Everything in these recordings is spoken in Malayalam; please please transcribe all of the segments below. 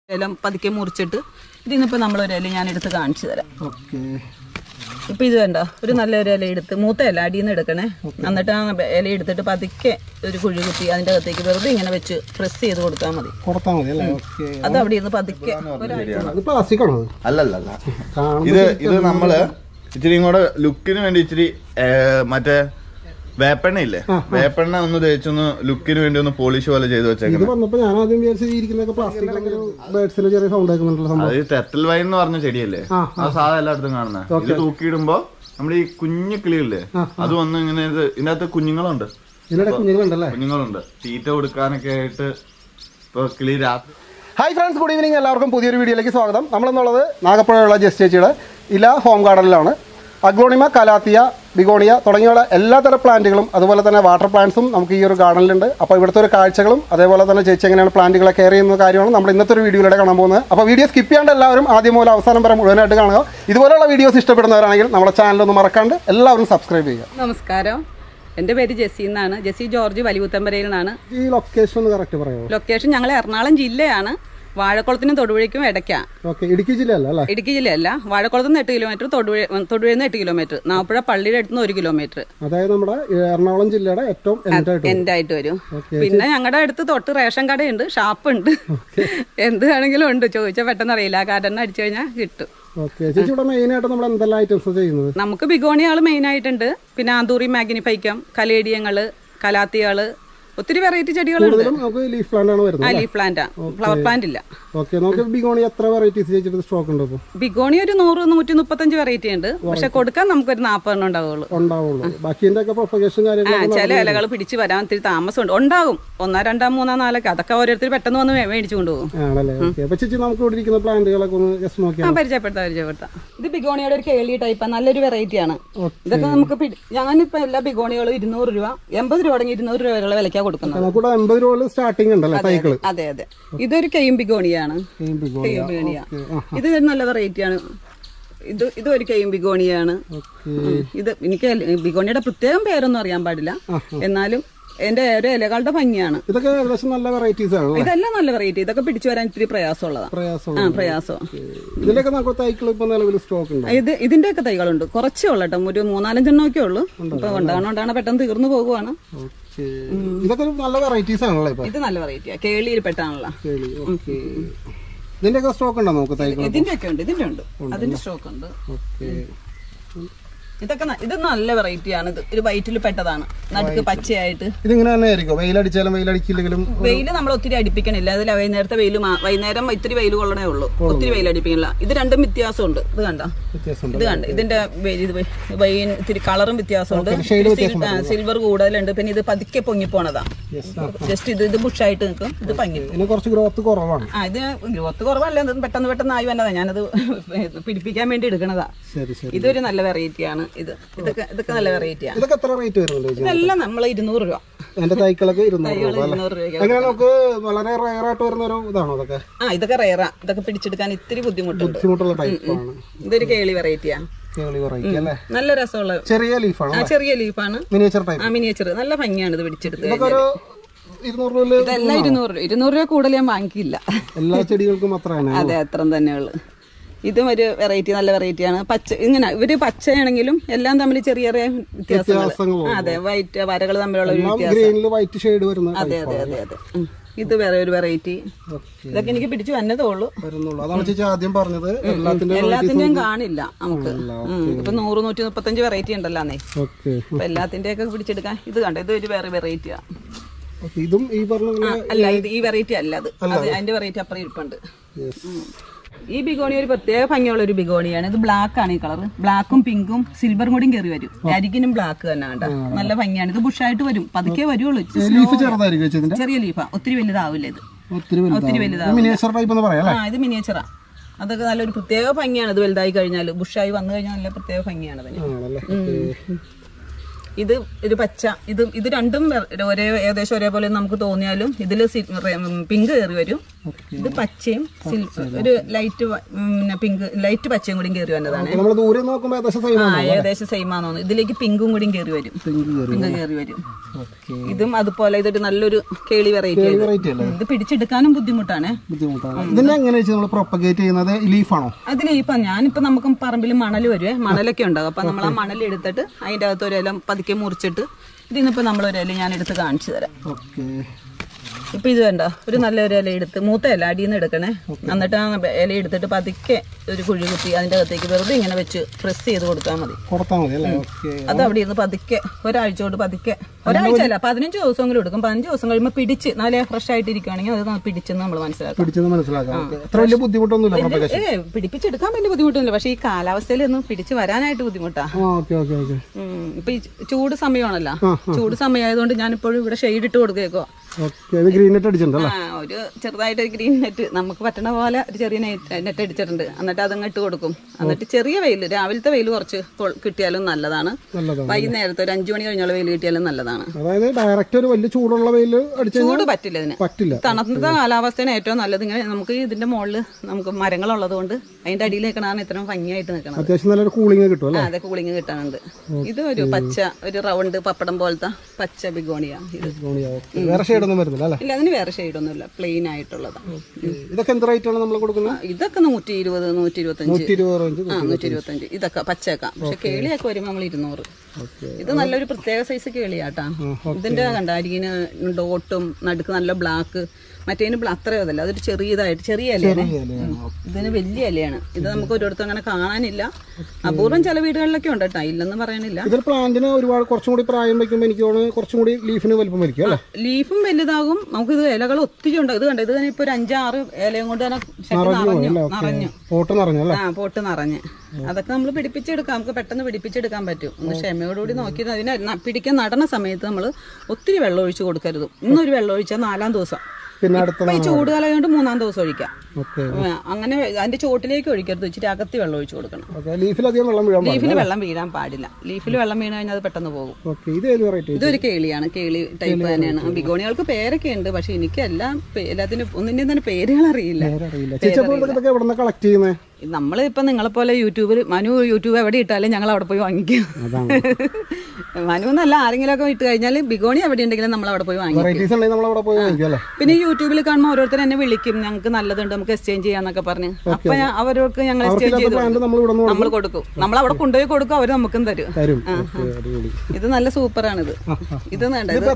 എല്ലാം പതുക്കെ മുറിച്ചിട്ട് ഇതിന്നിപ്പോൾ നമ്മളൊരു ഇല ഞാൻ എടുത്ത് കാണിച്ചു തരാം. ഇപ്പം ഇത് കണ്ടോ, ഒരു നല്ലൊരു ഇല എടുത്ത് മൂത്ത ഇല അടിയിൽ നിന്ന് എടുക്കണേ. എന്നിട്ട് ആ ഇല എടുത്തിട്ട് പതുക്കെ ഒരു കുഴി കുത്തി അതിൻ്റെ അകത്തേക്ക് വെറുതെ ഇങ്ങനെ വെച്ച് പ്രസ് ചെയ്ത് കൊടുത്താൽ മതി. അത് അവിടെ ഇരുന്ന് പതുക്കെ അല്ലല്ല ഇത് നമ്മള് ഇച്ചിരി കൂടെ ലുക്കിന് വേണ്ടി ഇച്ചിരി മറ്റേ വേപ്പെണ്ണ ഇല്ലേ, വേപ്പെണ്ണ ഒന്ന് തേച്ചൊന്ന് ലുക്കിന് വേണ്ടി ഒന്ന് പോളിഷ് പോലെ ചെയ്ത് വെച്ചേക്കുന്നത്. അത് ടെറ്റൽ വൈൻ എന്ന് പറഞ്ഞ ചെടിയല്ലേ, അത് സാധാ എല്ലായിടത്തും കാണുന്നത്. ഇത് തൂക്കിയിടുമ്പോ നമ്മുടെ ഈ കുഞ്ഞു കിളിയില്ലേ, അത് വന്ന് ഇങ്ങനെ ഇതിനകത്ത് കുഞ്ഞുങ്ങളുണ്ട്. തീറ്റ കൊടുക്കാനൊക്കെ ആയിട്ട് ഇപ്പൊ കിളി രാത്രി. Hi friends, good evening. എല്ലാവർക്കും പുതിയൊരു വീഡിയോയിലേക്ക് സ്വാഗതം. നമ്മളെന്നുള്ളത് നാഗപ്പുഴയുള്ള ജസ്റ്റ് ചേച്ചിയുടെ ഇല ഹോം ഗാർഡനിലാണ്. അഗ്ലോണിമ, കലാത്തിയ, ബിഗോണിയ തുടങ്ങിയുള്ള എല്ലാത്തരം പ്ലാന്റുകളും അതുപോലെ തന്നെ വാട്ടർ പ്ലാന്റ്സും നമുക്ക് ഈ ഒരു ഗാർഡനിലുണ്ട്. അപ്പോൾ ഇവിടുത്തെ ഒരു കാഴ്ചകളും അതേപോലെ തന്നെ ചേച്ചി എങ്ങനെയാണ് പ്ലാന്റുകളെ കെയർ ചെയ്യുന്ന കാര്യമാണ് നമ്മൾ ഇന്നത്തെ ഒരു വീഡിയോയിലൂടെ കാണാൻ പോകുന്നത്. അപ്പോൾ വീഡിയോ സ്കിപ്പ് ചെയ്യാണ്ട് എല്ലാവരും ആദ്യം മുതൽ അവസാനം വരെ മുഴുവനായിട്ട് കാണുക. ഇതുപോലെയുള്ള വീഡിയോസ് ഇഷ്ടപ്പെടുന്നവരാണെങ്കിൽ നമ്മുടെ ചാനലൊന്ന് മറക്കാണ്ട് എല്ലാവരും സബ്സ്ക്രൈബ് ചെയ്യുക. നമസ്കാരം, എൻ്റെ പേര് ജെസ്സി എന്നാണ്. ജെസ്സി ജോർജ്, വലിയകുത്തമ്പരയിൽ നിന്നാണ്. ഈ ലൊക്കേഷൻ ഒന്ന് കറക്റ്റ് പറയാമോ? ലൊക്കേഷൻ ഞങ്ങൾ എറണാകുളം ജില്ലയാണ്. വാഴക്കുളത്തിനും തൊടുപുഴയ്ക്കും ഇടയ്ക്കാണ്. ഇടുക്കി ജില്ലയല്ല? ഇടുക്കി ജില്ലയല്ല. വാഴക്കുളത്ത് നിന്ന് 8 കിലോമീറ്റർ, തൊടുപുഴയിൽ നിന്ന് 8 കിലോമീറ്റർ, നാഗപ്പുഴ പള്ളിയുടെ അടുത്ത് നിന്ന് 1 കിലോമീറ്റർ. അതായത് നമ്മുടെ എറണാകുളം ജില്ലയുടെ ഏറ്റവും എൻഡായിട്ട് വരും. പിന്നെ ഞങ്ങളുടെ അടുത്ത് തൊട്ട് റേഷൻ കടയുണ്ട്, ഷാപ്പുണ്ട്, എന്ത് വേണമെങ്കിലും ഉണ്ട്. ചോദിച്ചാൽ പെട്ടെന്ന് അറിയില്ല, കാരണം അടിച്ചു കഴിഞ്ഞാൽ കിട്ടും. നമുക്ക് ബിഗോണിയാള് മെയിൻ ആയിട്ടുണ്ട്. പിന്നെ ആന്തൂറി, മാഗ്നിഫൈക്കം, കലേഡിയങ്ങള്, കലാത്തിയാള്, ഒത്തിരി വെറൈറ്റി ചെടികളുണ്ട്. ലീഫ് പ്ലാന്റ് ആണ് വരുന്നത്. ലീഫ് പ്ലാന്റാ, ഫ്ലവർ പ്ലാന്റ് ഇല്ല. ബിഗോണി എത്ര വെറൈറ്റീസ് സ്റ്റോക്ക് ഉണ്ട്? ബിഗോണി ഒരു 100-135 വെറൈറ്റി ഉണ്ട്. പക്ഷെ കൊടുക്കാൻ നമുക്കൊരു 40 ഉണ്ടാവുള്ളൂ. ചില ഇലകൾ പിടിച്ച് വരാൻ ഇത്തിരി താമസമുണ്ട്. ഉണ്ടാകും 1, 2, 3, 4. അതൊക്കെ ഓരോരുത്തർ പെട്ടെന്ന് വന്ന് മേടിച്ചു കൊണ്ടുപോകും. പരിചയപ്പെടുത്താം. ഇത് ബിഗോണിയുടെ ഒരു കേളി ടൈപ്പാണ്, നല്ലൊരു വെറൈറ്റി ആണ്. ഇതൊക്കെ നമുക്ക് ഞാനിപ്പോ എല്ലാ ബിഗോണികളും 200 രൂപ, 80 രൂപ തുടങ്ങി 200 രൂപ വരെയുള്ള വിലക്കാ കൊടുക്കുന്നത്. അതെ അതെ. ഇതൊരു കെയും ബിഗോണിയാണ്. ഇത് നല്ല വെറൈറ്റിയാണ്. ഇത് ഒരു കെയും ബിഗോണിയാണ്. ഇത് എനിക്ക് ബിഗോണിയുടെ പ്രത്യേകം പേരൊന്നും അറിയാൻ പാടില്ല, എന്നാലും എന്റെ ഒരു ഇലകളുടെ ഭംഗിയാണ്. ഇതെല്ലാം നല്ല വെറൈറ്റി. ഇതൊക്കെ പിടിച്ചു വരാൻ ഇത്തിരി പ്രയാസമുള്ളതാണ്. പ്രയാസം. ഇതിന്റെ ഒക്കെ തൈകളുണ്ട്, കുറച്ചേ ഉള്ളൂ കേട്ടോ. ഒരു 3-4 എണ്ണമൊക്കെ ഉള്ളൂ. ഇപ്പൊ ഉണ്ടാകണോണ്ടാണ് പെട്ടെന്ന് തീർന്നു പോകുവാണ്. ഇത് നല്ല വെറൈറ്റിയാ, കേളിയിൽ പെട്ടാണല്ലോ. ഇതിന്റെ സ്റ്റോക്ക് ഉണ്ടോ? ഇതിന്റെ ഒക്കെ ഉണ്ട്, ഇതിന്റെ ഉണ്ട്, അതിന്റെ സ്റ്റോക്ക് ഉണ്ട്. ഇതൊക്കെ ഇത് നല്ല വെറൈറ്റിയാണ്. ഇത് ഒരു വൈറ്റിൽ പെട്ടതാണ്, നടുക്ക് പച്ചയായിട്ട്. വെയില് നമ്മൾ ഒത്തിരി അടിപ്പിക്കണില്ല. അതിൽ വൈകുന്നേരത്തെ വൈകുന്നേരം ഇത്തിരി വെയിൽ കൊള്ളണേ ഉള്ളൂ, ഒത്തിരി വെയിൽ അടിപ്പിക്കണില്ല. ഇത് രണ്ടും വ്യത്യാസമുണ്ട്. ഇത് കണ്ട, ഇതിന്റെ ഇത്തിരി കളറും വ്യത്യാസമുണ്ട്. സിൽവർ കൂടുതലുണ്ട്. പിന്നെ ഇത് പതുക്കെ പൊങ്ങിപ്പോണതാ. ജസ്റ്റ് ഇത് ബുഷായിട്ട് നിൽക്കും. ഇത് പങ്ങി കുറച്ച് ഗ്രോത്ത് കുറവാണ്. ഇത് ഗ്രോത്ത് കുറവല്ല, പെട്ടെന്ന് ആയി വന്നതാ. ഞാനത് പിടിപ്പിക്കാൻ വേണ്ടി എടുക്കണതാ. ഇതൊരു നല്ല വെറൈറ്റിയാണ്. ഇതൊക്കെ നല്ല വെറൈറ്റിയാണ്. ഇതെല്ലാം നമ്മൾ 200 രൂപ. എന്റെ തൈക്കളൊക്കെ 200 രൂപ. വളരെ റയർ ആയിട്ട് വരുന്ന ഒരു ഇതാണോ ഇതൊക്കെ? ഇതൊക്കെ റയറാ. ഇതൊക്കെ പിടിച്ചെടുക്കാൻ ഇത്തിരി ബുദ്ധിമുട്ടുള്ള ടൈപ്പാണ്. ഇതൊരു കേളി വെറൈറ്റിയാ. നല്ല രസമുള്ള ചെറിയ ലീഫാണ്. മിനിയേച്ചർ നല്ല ഭംഗിയാണ്. ഇത് പിടിച്ചെടുത്ത് ഇതെല്ലാം 200 രൂപ കൂടുതൽ ഞാൻ വാങ്ങിക്കില്ല. എല്ലാ ചെടികൾക്കും അതെ, അത്ര തന്നെയുള്ളു. ഇതും ഒരു വെറൈറ്റി, നല്ല വെറൈറ്റിയാണ്. ഇങ്ങനെ ഇവര് പച്ചയാണെങ്കിലും എല്ലാം തമ്മിൽ ചെറിയ വ്യത്യാസങ്ങൾ. അതെ, വൈറ്റ് വരകൾ തമ്മിലുള്ള വ്യത്യാസം. അതെ അതെ അതെ അതെ. ഇത് വേറെ ഒരു വെറൈറ്റി. ഇതൊക്കെ എനിക്ക് പിടിച്ചു വന്നതേ ഉള്ളൂ. എല്ലാത്തിന്റെയും കാണില്ല നമുക്ക്. ഇപ്പൊ 100-135 വെറൈറ്റി ഉണ്ടല്ലോ. അപ്പൊ എല്ലാത്തിന്റെ ഒക്കെ പിടിച്ചെടുക്കാൻ ഇത് കണ്ട, ഇത് ഒരു വേറെ വെറൈറ്റിയാ. അല്ല, ഇത് ഈ വെറൈറ്റി അല്ല. അത് അതിന്റെ വെറൈറ്റി അപ്പുറം ഇരിപ്പുണ്ട്. ഈ ബിഗോണി ഒരു പ്രത്യേക ഭംഗിയുള്ള ഒരു ബിഗോണിയാണ്. ഇത് ബ്ലാക്ക് ആണ്. ഈ കളർ ബ്ലാക്കും പിങ്കും സിൽവറും കൂടി കയറി വരും. അരികിനും ബ്ലാക്ക് തന്നെ കണ്ട, നല്ല ഭംഗിയാണ്. ഇത് ബുഷായിട്ട് വരും, പതുക്കെ വരുള്ളൂ. ചെറിയ ലീഫാ, ഒത്തിരി വലുതാവില്ല. ഇത് ഒത്തിരി വലുതാവും. ഇത് മിനിയേച്ചറാ. അതൊക്കെ നല്ലൊരു പ്രത്യേക ഭംഗിയാണ്. ഇത് വലുതായി കഴിഞ്ഞാൽ, ബുഷായി വന്നു കഴിഞ്ഞാൽ നല്ല പ്രത്യേക ഭംഗിയാണ് അതിന്. ഇത് ഒരു പച്ച, ഇത് രണ്ടും ഏകദേശം ഒരേപോലെ നമുക്ക് തോന്നിയാലും ഇതില് പിങ്ക് കയറി വരും. ഇത് പച്ചയും ഒരു ലൈറ്റ് പിങ്ക് ലൈറ്റ് പച്ചയും കൂടി കയറി വന്നതാണ്. ഏകദേശം സെയിമാന്ന് തോന്നുന്നു. ഇതിലേക്ക് പിങ്കും കൂടി കയറി വരും, പിങ്ക് കയറി വരും. ഇതും അതുപോലെ ഇതൊരു നല്ലൊരു കേളി വെറൈറ്റി. ഇത് പിടിച്ചെടുക്കാനും ബുദ്ധിമുട്ടാണ്. അത് ലീഫാണ്. ഞാനിപ്പോ നമുക്ക് പറമ്പിൽ മണൽ വരുവേ, മണലൊക്കെ ഉണ്ടാകും. അപ്പൊ നമ്മൾ ആ മണൽ എടുത്തിട്ട് അതിന്റെ അകത്ത് ഒരു ഇല പതുക്കെ മുറിച്ചിട്ട് ഇതിന്നിപ്പോ നമ്മളൊരു ഇല ഞാൻ എടുത്ത് കാണിച്ചു തരാം. ഇപ്പൊ ഇത് വേണ്ട, ഒരു നല്ലൊരു ഇല എടുത്ത്, മൂത്ത ഇല അടിയിൽ നിന്ന് എടുക്കണേ. എന്നിട്ട് ആ ഇല എടുത്തിട്ട് പതുക്കെ ഒരു കുഴി കുത്തി അതിന്റെ അകത്തേക്ക് വെറുതെ ഇങ്ങനെ വെച്ച് പ്രസ് ചെയ്ത് കൊടുത്താൽ മതി. അത് അവിടെ ഇരുന്ന് പതുക്കെ ഒരാഴ്ച കൊണ്ട് പതുക്കെ, ഒരാഴ്ച അല്ല 15 ദിവസമെങ്കിലും എടുക്കും. 15 ദിവസം കഴിയുമ്പോൾ പിടിച്ച് നല്ല ഫ്രഷ് ആയിട്ടിരിക്കുകയാണെങ്കിൽ അത് പിടിച്ചെന്ന് നമ്മൾ മനസ്സിലാക്കാം. പിടിപ്പിച്ചെടുക്കാൻ വലിയ ബുദ്ധിമുട്ടൊന്നുമില്ല. പക്ഷെ ഈ കാലാവസ്ഥയിൽ ഒന്നും പിടിച്ച് വരാനായിട്ട് ബുദ്ധിമുട്ടാ. ഇപ്പൊ ഈ ചൂട് സമയമാണല്ലോ, ചൂട് സമയമായതുകൊണ്ട് ഞാനിപ്പോഴും ഇവിടെ ഷെയ്ഡ് ഇട്ട് കൊടുക്കേക്കോ. ഒരു ചെറുതായിട്ട് ഗ്രീൻ നെറ്റ് നമുക്ക് പറ്റണ പോലെ ഒരു ചെറിയ നെറ്റ് അടിച്ചിട്ടുണ്ട്. എന്നിട്ട് അതങ്ങ് ഇട്ട് കൊടുക്കും. എന്നിട്ട് ചെറിയ വെയിൽ, രാവിലത്തെ വെയിൽ കുറച്ച് കിട്ടിയാലും നല്ലതാണ്. വൈകുന്നേരത്തെ ഒരു 5 മണി കഴിഞ്ഞുള്ള വെയിൽ കിട്ടിയാലും നല്ലതാണ്. ചൂട് പറ്റില്ല ഇതിന്. തണുത്ത കാലാവസ്ഥയാണ് ഏറ്റവും നല്ലത്. ഇങ്ങനെ നമുക്ക് ഇതിന്റെ മുകളിൽ നമുക്ക് മരങ്ങളുള്ളത് കൊണ്ട് അതിന്റെ അടിയിൽ നിൽക്കണതാണ് ഇത്രയും ഭംഗിയായിട്ട് നിൽക്കണം. അതെ, കൂളിംഗ് കിട്ടാനുണ്ട്. ഇത് ഒരു പച്ച, ഒരു റൗണ്ട് പപ്പടം പോലത്തെ പച്ച ബിഗോണിയ. ഇല്ല, അതിന് വേറെ ഷെയ്ഡൊന്നുമില്ല, പ്ലെയിൻ ആയിട്ടുള്ളതാണ്. ഇതൊക്കെ 120, 125. ഇതൊക്കെ പച്ചയൊക്കെ. പക്ഷെ കേളിയൊക്കെ വരുമ്പോൾ നമ്മൾ 200. ഇത് നല്ലൊരു പ്രത്യേക സൈസ് കേളിയാട്ടാ. ഇതിന്റെ കണ്ട അരികിന് ഡോട്ടും നടുക്ക് നല്ല ബ്ലാക്ക്. മറ്റേതിന് അത്രയോ അതല്ല, അതൊരു ചെറിയതായിട്ട് ചെറിയ ഇലയാണ്. ഇതിന് വലിയ ഇലയാണ്. ഇത് നമുക്ക് ഒരിടത്തും അങ്ങനെ കാണാനില്ല. അപൂർവം ചില വീടുകളിലൊക്കെ ഉണ്ട് കേട്ടോ, ഇല്ലെന്ന് പറയണില്ല. പ്ലാന്റിന് ഒരുപാട് കുറച്ചും കൂടി പ്രായം വയ്ക്കുമ്പോൾ എനിക്ക് കുറച്ചും കൂടി ലീഫിന് വലുപ്പം വയ്ക്കും. ലീഫും വലുതാകും. നമുക്ക് ഇത് ഇലകൾ ഒത്തിരി ഉണ്ട്. ഇത് കണ്ട, ഇത് ഇപ്പൊ ഒരു 5-6 ഇലയും കൊണ്ട് തന്നെ നിറഞ്ഞു. പോട്ട് നിറഞ്ഞ്. അതൊക്കെ നമ്മൾ പിടിപ്പിച്ചെടുക്കാം. നമുക്ക് പെട്ടെന്ന് പിടിപ്പിച്ചെടുക്കാൻ പറ്റും. ഒന്ന് ക്ഷമയോടുകൂടി നോക്കിയിട്ട് അതിനെ പിടിക്കാൻ നടണ സമയത്ത് നമ്മൾ ഒത്തിരി വെള്ളം ഒഴിച്ചു കൊടുക്കരുത്. ഇന്നൊരു വെള്ളം ഒഴിച്ചാൽ 4-ാം ദിവസം, ഈ ചൂടുകാലം കൊണ്ട് 3-ാം ദിവസം ഒഴിക്കാം. അങ്ങനെ അതിന്റെ ചോട്ടിലേക്ക് ഒഴിക്കരുത്, ഇച്ചിരി അകത്തി വെള്ളം ഒഴിച്ചു കൊടുക്കണം. ലീഫിൽ വെള്ളം വീഴാൻ പാടില്ല. ലീഫിൽ വെള്ളം വീണ് കഴിഞ്ഞാൽ അത് പെട്ടെന്ന് പോകും. ഇതൊരു കേളിയാണ്, കേളി ടൈപ്പ് തന്നെയാണ്. ബിഗോണികൾക്ക് പേരൊക്കെ ഉണ്ട്, പക്ഷെ എനിക്ക് എല്ലാത്തിനും ഒന്നിന്റെയും തന്നെ പേരുകൾ അറിയില്ല. നമ്മളിപ്പോ നിങ്ങളെ പോലെ യൂട്യൂബിൽ യൂട്യൂബ് എവിടെ ഇട്ടാലും ഞങ്ങൾ അവിടെ പോയി വാങ്ങിക്കും. മനു എന്നല്ല, ആരെങ്കിലും ഒക്കെ ഇട്ട് കഴിഞ്ഞാൽ ബിഗോണി എവിടെ ഉണ്ടെങ്കിലും നമ്മൾ അവിടെ പോയി വാങ്ങിക്കും. പിന്നെ യൂട്യൂബിൽ കാണുമ്പോൾ ഓരോരുത്തർ എന്നെ വിളിക്കും, ഞങ്ങൾക്ക് നല്ലതുണ്ട്, നമുക്ക് എക്സ്ചേഞ്ച് ചെയ്യാന്നൊക്കെ പറഞ്ഞ്. അപ്പൊ അവർക്ക് ഞങ്ങൾ എക്സ്ചേഞ്ച് ചെയ്ത് നമ്മൾ കൊടുക്കും. നമ്മൾ അവിടെ കൊണ്ടുപോയി കൊടുക്കും, അവര് നമുക്കും തരും. ഇത് നല്ല സൂപ്പറാണിത്. ഇത്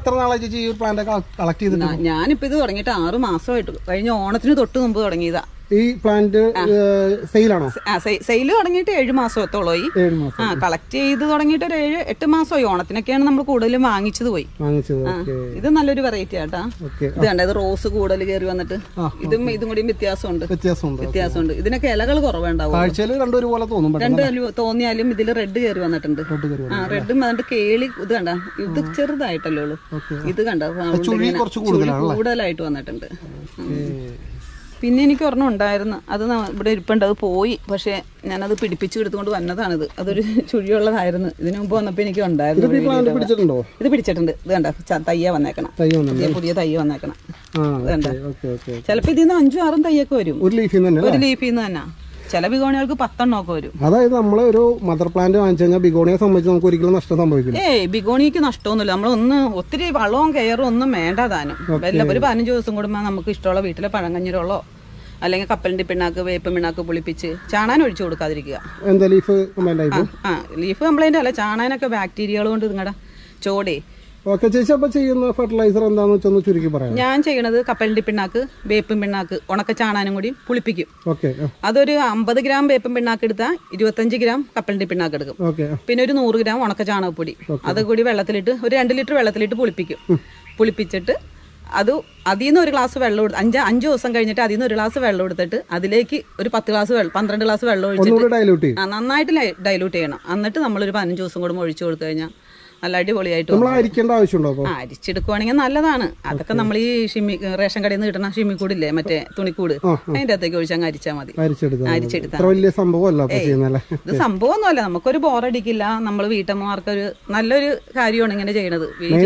ഞാനിപ്പോ ഇത് തുടങ്ങിയിട്ട് 6 മാസമായിട്ട്, കഴിഞ്ഞ ഓണത്തിന് തൊട്ട് മുമ്പ് തുടങ്ങിയതാ. ഈ പ്ലാന്റ് സെയിലാണോ? സെയിൽ തുടങ്ങിയിട്ട് 7 മാസത്തോളമായി. കളക്ട് ചെയ്ത് തുടങ്ങിയിട്ട് ഒരു 7-8 മാസമായി. ഓണത്തിനൊക്കെയാണ് നമ്മൾ കൂടുതലും വാങ്ങിച്ചത് പോയി. ഇത് നല്ലൊരു വെറൈറ്റി ആട്ടാ. ഇത് കണ്ട, ഇത് റോസ് കൂടുതൽ കയറി വന്നിട്ട് ഇതും കൂടി വ്യത്യാസമുണ്ട്. ഇതിനൊക്കെ ഇലകൾ കുറവുണ്ടാവും. രണ്ടും തോന്നിയാലും ഇതിൽ റെഡ് കയറി വന്നിട്ടുണ്ട്. റെഡും വന്നിട്ട് കേളി. ഇത് കണ്ട, ഇത് ചെറുതായിട്ടല്ലേ ഉള്ളൂ. ഇത് കണ്ട കൂടുതലായിട്ട് വന്നിട്ടുണ്ട്. പിന്നെ എനിക്ക് ഒരെണ്ണം ഉണ്ടായിരുന്നു, അത് ഇവിടെ ഇരിപ്പുണ്ട്, അത് പോയി. പക്ഷെ ഞാനത് പിടിപ്പിച്ചു എടുത്തുകൊണ്ട് വന്നതാണിത്. അതൊരു ചുഴിയുള്ളതായിരുന്നു. ഇതിനു മുമ്പ് വന്നപ്പോ എനിക്ക് ഉണ്ടായിരുന്നു. ഇത് പിടിച്ചിട്ടുണ്ട്. ഇത് കണ്ട, തയ്യ വന്നേക്കണം, പുതിയ തയ്യ വന്നേക്കണം. ചിലപ്പോ ഇതിന്ന് 5-6 തയ്യൊക്കെ വരും ഒരു ലീഫിൽ നിന്ന് തന്നെ. ചില ബിഗോണികൾക്ക് 10 എണ്ണമൊക്കെ വരും. അതായത് നമ്മള് ഒരു മദർ പ്ലാന്റ് വാങ്ങിച്ചു കഴിഞ്ഞാൽ ബിഗോണിയെ സംബന്ധിച്ച് നമുക്ക് ഒരിക്കലും നഷ്ടം സംഭവിക്കില്ല. ബിഗോണിക്ക് നഷ്ടമൊന്നുമില്ല. നമ്മളൊന്ന് ഒത്തിരി വളവും കെയറും ഒന്നും വേണ്ട താനും. ഒരു 15 ദിവസം കൂടുമ്പോൾ നമുക്ക് ഇഷ്ടമുള്ള വീട്ടിലെ പഴങ്കഞ്ഞിരോ അല്ലെങ്കിൽ കപ്പലിന്റെ പിണ്ണാക്ക്, വേപ്പ് പിണ്ണാക്ക് പുളിപ്പിച്ച് ചാണാൻ ഒഴിച്ചു കൊടുക്കാതിരിക്കുക. ലീഫ് കംപ്ലൈന്റ് അല്ല, ചാണാനൊക്കെ ബാക്ടീരിയകൾ കൊണ്ട് നിങ്ങളുടെ ചോടേ. ചെയ്യുന്ന ഫെർട്ടിലൈസർ എന്താന്ന് വെച്ചൊന്ന് ചുരുക്കി പറയാം. ഞാൻ ചെയ്യണത് കപ്പലിന്റെ പിണ്ണാക്ക്, വേപ്പും പിണ്ണാക്ക്, ഉണക്ക ചാണാനും കൂടി പുളിപ്പിക്കും. അതൊരു 50 ഗ്രാം വേപ്പും പിണ്ണാക്ക് എടുത്താൽ 25 ഗ്രാം കപ്പലിന്റെ പിണ്ണാക്ക് എടുക്കും. പിന്നെ ഒരു 100 ഗ്രാം ഉണക്ക ചാണകപ്പൊടി അത് കൂടി വെള്ളത്തിലിട്ട് ഒരു 2 ലിറ്റർ വെള്ളത്തിലിട്ട് പുളിപ്പിക്കും. പുളിപ്പിച്ചിട്ട് അതിൽ നിന്ന് ഒരു ഗ്ലാസ് വെള്ളം 5 ദിവസം കഴിഞ്ഞിട്ട് അതിൽ നിന്ന് ഒരു ഗ്ലാസ് വെള്ളം എടുത്തിട്ട് അതിലേക്ക് ഒരു 12 ഗ്ലാസ് വെള്ളം ഒഴിച്ചിട്ട് നന്നായിട്ട് ഡൈലൂട്ട് ചെയ്യണം. എന്നിട്ട് നമ്മളൊരു 15 ദിവസം കൂടുമ്പോൾ ഒഴിച്ചു കൊടുത്തു കഴിഞ്ഞാൽ നല്ല അടിപൊളിയായിട്ട് നമ്മൾ അരിക്കേണ്ട ആവശ്യമുണ്ടോ? അപ്പോൾ അരിച്ചെടുക്കുവാണെങ്കിൽ നല്ലതാണ്. അതൊക്കെ നമ്മൾ ഈ റേഷൻ കടയിൽ നിന്ന് കിട്ടുന്ന ഷിമ്മിക്കൂടില്ലേ, മറ്റേ തുണിക്കൂട്, അതിന്റെ അകത്തേക്ക് ഒഴിച്ചങ്ങ് അരിച്ചാൽ മതി. അരിച്ചെടുത്താൽ വലിയ സംഭവമല്ല. ഇത് സംഭവമൊന്നുമല്ല, നമുക്കൊരു ബോറടിക്കില്ല. നമ്മൾ വീട്ടമ്മമാർക്കൊരു നല്ലൊരു കാര്യമാണ് ഇങ്ങനെ ചെയ്യണത്.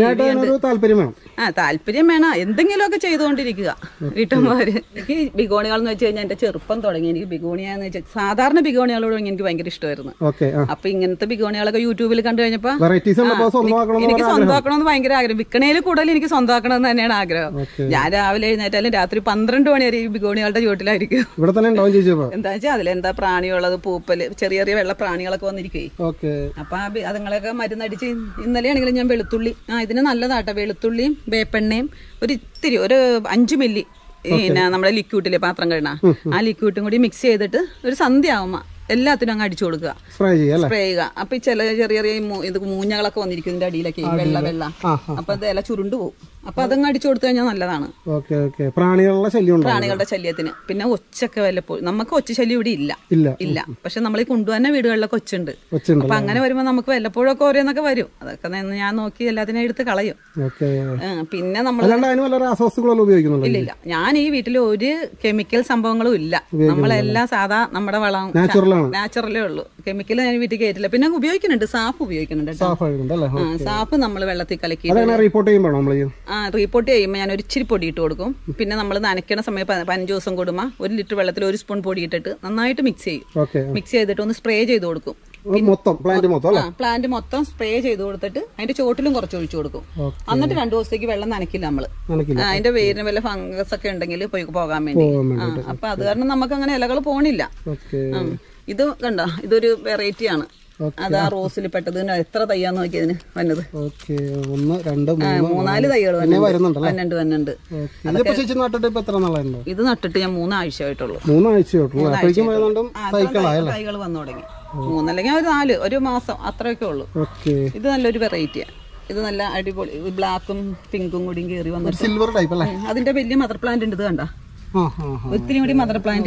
താല്പര്യം വേണം, എന്തെങ്കിലുമൊക്കെ ചെയ്തുകൊണ്ടിരിക്കുക വീട്ടമ്മമാര്. എനിക്ക് ബിഗോണികൾ എന്ന് വെച്ച് കഴിഞ്ഞാൽ എന്റെ ചെറുപ്പം തുടങ്ങി. എനിക്ക് ബിഗോണിയാന്ന് വെച്ചാൽ സാധാരണ ബിഗോണികളോട് എനിക്ക് ഭയങ്കര ഇഷ്ടമായിരുന്നു. അപ്പൊ ഇങ്ങനത്തെ ബിഗോണികളൊക്കെ യൂട്യൂബിൽ കണ്ടു കഴിഞ്ഞപ്പോ എനിക്ക് സ്വന്തമാക്കണമെന്ന് ഭയങ്കര ആഗ്രഹം. വിൽക്കണേൽ കൂടുതൽ എനിക്ക് സ്വന്തമാക്കണമെന്ന് തന്നെയാണ് ആഗ്രഹം. ഞാൻ രാവിലെ എഴുന്നേറ്റാലും രാത്രി 12 മണി വരെ ഈ ബിഗോണികളുടെ ചുവട്ടിലായിരിക്കും. എന്താ വെച്ചാൽ അതിലെന്താ പ്രാണിയുള്ളത്, പൂപ്പല്, ചെറിയ ചെറിയ വെള്ള പ്രാണികളൊക്കെ വന്നിരിക്കേ. അപ്പൊ അതുങ്ങളൊക്കെ മരുന്നടിച്ച് ഇന്നലെയാണെങ്കിലും ഞാൻ വെളുത്തുള്ളി, ഇതിന് നല്ലതാട്ടോ, വെളുത്തുള്ളിയും വേപ്പെണ്ണയും ഒരു 5 മില്ലി നമ്മുടെ ലിക്വിഡിലെ പാത്രം കഴുകണ ആ ലിക്വിഡും കൂടി മിക്സ് ചെയ്തിട്ട് ഒരു സന്ധ്യ ആവുമ്പോ എല്ലാത്തിനും അങ്ങ് അടിച്ചു കൊടുക്കുക, സ്പ്രേ ചെയ്യുക. അപ്പൊ ചെറിയ ചെറിയ ഇത് മൂഞ്ഞകളൊക്കെ വന്നിരിക്കും ഇതിന്റെ അടിയിലൊക്കെ, വെള്ള. അപ്പൊ അത് ഇല ചുരുണ്ടു പോകും. അപ്പൊ അതങ്ങ് അടിച്ചു കൊടുത്തു കഴിഞ്ഞാൽ നല്ലതാണ് പ്രാണികളുടെ ശല്യത്തിന്. പിന്നെ ഒച്ചൊക്കെ വല്ലപ്പോഴും, നമുക്ക് ഒച്ച ശല്യം ഇവിടെ ഇല്ല. പക്ഷെ നമ്മൾ ഈ കൊണ്ടുവന്ന വീടുകളിലൊക്കെ ഒച്ചുണ്ട്. അപ്പൊ അങ്ങനെ വരുമ്പോ നമുക്ക് വല്ലപ്പോഴൊക്കെ ഓരോന്നൊക്കെ വരും. അതൊക്കെ ഞാൻ നോക്കി എല്ലാത്തിനും എടുത്ത് കളയും. പിന്നെ നമ്മൾ ഇല്ല, ഞാൻ ഈ വീട്ടിൽ ഒരു കെമിക്കൽ സംഭവങ്ങളും ഇല്ല. നമ്മളെല്ലാം സാധാ നമ്മുടെ വളം നാച്ചുറലേ ഉള്ളൂ. കെമിക്കൽ ഞാൻ വീട്ടിൽ കയറ്റില്ല. പിന്നെ ഉപയോഗിക്കുന്നുണ്ട്, സാഫ് ഉപയോഗിക്കുന്നുണ്ട്. സാഫ് നമ്മൾ വെള്ളത്തിൽ കലക്കി റിപ്പോർട്ട് ചെയ്യുമ്പോൾ ഞാൻ ഒരു ഇച്ചിരി പൊടി ഇട്ട് കൊടുക്കും. പിന്നെ നമ്മൾ നനയ്ക്കണ സമയം 5 ദിവസം കൂടുമ്പോൾ 1 ലിറ്റർ വെള്ളത്തിൽ 1 സ്പൂൺ പൊടി ഇട്ടിട്ട് നന്നായിട്ട് മിക്സ് ചെയ്യും. മിക്സ് ചെയ്തിട്ട് ഒന്ന് സ്പ്രേ ചെയ്ത് കൊടുക്കും. പ്ലാന്റ് മൊത്തം സ്പ്രേ ചെയ്ത് കൊടുത്തിട്ട് അതിന്റെ ചോട്ടിലും കുറച്ച് ഒഴിച്ചു കൊടുക്കും. എന്നിട്ട് 2 ദിവസത്തേക്ക് വെള്ളം നനയ്ക്കില്ല നമ്മള്. അതിന്റെ വേരിന് വല്ല ഫംഗസ് ഒക്കെ ഉണ്ടെങ്കിൽ പോകാൻ വേണ്ടി. അപ്പൊ അത് കാരണം നമുക്ക് അങ്ങനെ ഇലകൾ പോണില്ല. ഇത് കണ്ട, ഇതൊരു വെറൈറ്റി ആണ്. അതാ റോസിൽ പെട്ടത്. എത്ര തയ്യാന്ന് നോക്കിയതിന് വന്നത്? 3-4 തൈകൾ വന്നുണ്ട്. ഇത് നട്ടിട്ട് ഞാൻ 3 ആഴ്ചയായിട്ടുള്ളൂ. തൈകൾ വന്നു തുടങ്ങി. 3 അല്ലെങ്കിൽ ഒരു 4, ഒരു മാസം അത്രയൊക്കെ ഉള്ളൂ. ഇത് നല്ലൊരു വെറൈറ്റിയാ. ഇത് നല്ല അടിപൊളി ബ്ലാക്കും പിങ്കും കൂടി കയറി വന്നു. സിൽവർ ടൈപ്പ് അല്ലേ? അതിന്റെ വലിയ മദർ പ്ലാന്റ് ഉണ്ട്. ഇത് കണ്ട, ഒത്തിരി കൂടി മദർ പ്ലാന്റ്.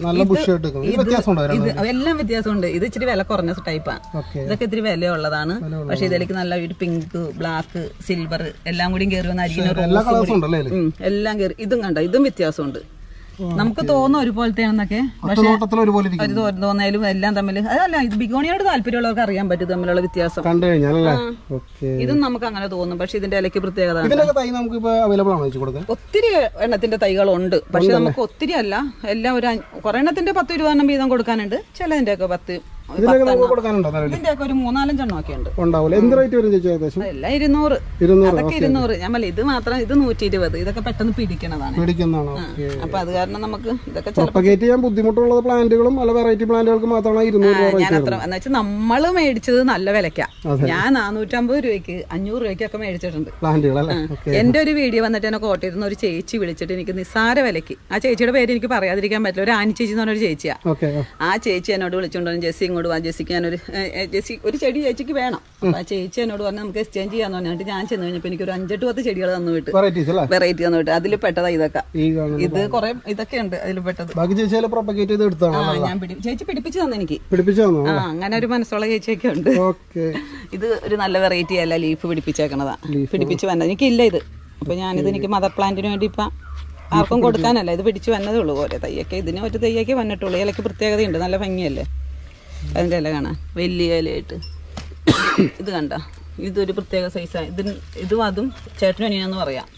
എല്ലാം വ്യത്യാസമുണ്ട്. ഇത് ഇച്ചിരി വില കുറഞ്ഞ ടൈപ്പാണ്. ഇതൊക്കെ ഇത്തിരി വിലയുള്ളതാണ്. പക്ഷെ ഇതിലേക്ക് നല്ല ഒരു പിങ്ക്, ബ്ലാക്ക്, സിൽവർ എല്ലാം കൂടി കയറി വന്നായിരിക്കും. എല്ലാം കയറി. ഇതും കണ്ട, ഇതും വ്യത്യാസമുണ്ട്. നമുക്ക് തോന്നും ഒരുപോലത്തെയാണെന്നൊക്കെ, പക്ഷെ തോന്നായാലും എല്ലാം തമ്മിൽ അതല്ല. ഇത് ബിഗോണിയോട് താല്പര്യമുള്ളവർക്ക് അറിയാൻ പറ്റും തമ്മിലുള്ള വ്യത്യാസം. ഇതും നമുക്ക് അങ്ങനെ തോന്നും, പക്ഷെ ഇതിന്റെ ഇലയ്ക്ക് പ്രത്യേകത. ഒത്തിരി എണ്ണത്തിന്റെ തൈകളുണ്ട്, പക്ഷെ നമുക്ക് ഒത്തിരി അല്ല. എല്ലാം ഒരു കുറെ എണ്ണത്തിന്റെ 10-20 എണ്ണം വീതം കൊടുക്കാനുണ്ട്. ചിലതിന്റെ ഒക്കെ 10 ഇതിന്റെ ഒക്കെ ഒരു 3-4 എണ്ണം ഒക്കെ ഉണ്ട്. എല്ലാം 200. അതൊക്കെ 200. ഞാൻ ഇത് മാത്രം, ഇത് 120. ഇതൊക്കെ പെട്ടെന്ന് പിടിക്കണതാണ്. അപ്പൊ അത് കാരണം നമുക്ക് ഇതൊക്കെ ബുദ്ധിമുട്ടുള്ള പ്ലാന്റുകളും വെറൈറ്റി പ്ലാന്റുകൾക്ക് മാത്രമാണ് ഞാൻ അത്ര എന്ന് വെച്ചാൽ നമ്മള് മേടിച്ചത് നല്ല വിലക്കാ. ഞാൻ 450 രൂപയ്ക്ക് 500 രൂപയ്ക്കൊക്കെ മേടിച്ചിട്ടുണ്ട് എന്റെ ഒരു വീഡിയോ വന്നിട്ട് എന്നെ കോട്ടയിരുന്ന ഒരു ചേച്ചി വിളിച്ചിട്ട് എനിക്ക് നിസ്സാര വിലക്ക്, ആ ചേച്ചിയുടെ പേര് എനിക്ക് പറയാതിരിക്കാൻ പറ്റില്ല, ഒരു ആനി ചേച്ചി എന്ന് പറഞ്ഞൊരു ചേച്ചിയാ. ആ ചേച്ചി എന്നോട് വിളിച്ചോണ്ട് ജെസ്സി ഇങ്ങോട്ട് വാ, ജെസ്സിക്ക് ഞാനൊരു ഒരു ചെടി ചേച്ചിക്ക് വേണം. അപ്പൊ ആ ചേച്ചി എന്നോട് പറഞ്ഞാൽ നമുക്ക് എക്സ്ചേഞ്ച് ചെയ്യാന്ന് പറഞ്ഞിട്ട് ഞാൻ ചെന്ന് കഴിഞ്ഞപ്പോ എനിക്ക് ഒരു 5-10 ചെടികൾ തന്നു വിട്ട്, വെറൈറ്റി തന്നു വിട്ട്. അതിൽ പെട്ടതാ ഇതൊക്കെ. ഇത് കുറെ ഇതൊക്കെ ഉണ്ട് അതിൽ പെട്ടത്. ഞാൻ ചേച്ചി പിടിപ്പിച്ചു തന്നെ എനിക്ക്. അങ്ങനെ ഒരു മനസ്സുള്ള ചേച്ചിയൊക്കെ ഉണ്ട്. ഇത് ഒരു നല്ല വെറൈറ്റി അല്ല, ലീഫ് പിടിപ്പിച്ചേക്കണതാ, പിടിപ്പിച്ച് വന്നത് എനിക്കില്ല ഇത്. അപ്പൊ ഞാനിത് എനിക്ക് മദർ പ്ലാന്റിന് വേണ്ടി ഇപ്പൊ ആർക്കും കൊടുക്കാനല്ല, ഇത് പിടിച്ച് വന്നതേ ഉള്ളൂ. ഓരോ തയ്യൊക്കെ ഇതിന് ഒരു തയ്യൊക്കെ വന്നിട്ടുള്ളൂ. ഇലക്ക് പ്രത്യേകതയുണ്ട്, നല്ല ഭംഗിയല്ലേ അതിന്റെ ഇല കാണാൻ, വലിയ ഇലയായിട്ട്. ഇത് കണ്ട, ഇതൊരു പ്രത്യേക സൈസാണ്. ഇതും അതും ചേട്ടനും അനിയാന്ന് പറയാം.